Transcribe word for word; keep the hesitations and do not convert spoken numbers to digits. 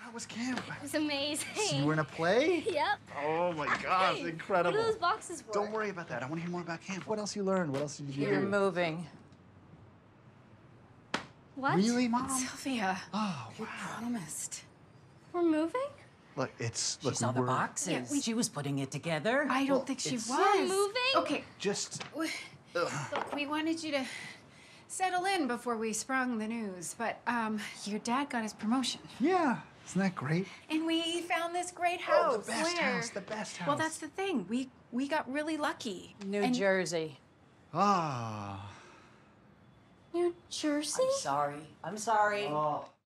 How was camp? It was amazing. So you were in a play? Yep. Oh my gosh, Hey, incredible. what are those boxes for? Don't worry about that. I want to hear more about camp. What else you learned? What else did you do? You're moving. What? Really, Mom? Sylvia. Oh, You wow. promised. We're moving? Look, it's... She Look, saw we the were boxes. Yeah, we- She was putting it together. I don't Well, think she it's- was. We're moving? Okay. just... w- Ugh. Look, we wanted you to settle in before we sprung the news, but um, your dad got his promotion. Yeah. Isn't that great? And we found this great house. Oh, the best Where? house, the best house. Well, that's the thing. We we got really lucky. New And- Jersey. Ah. New Jersey? I'm sorry. I'm sorry. Oh.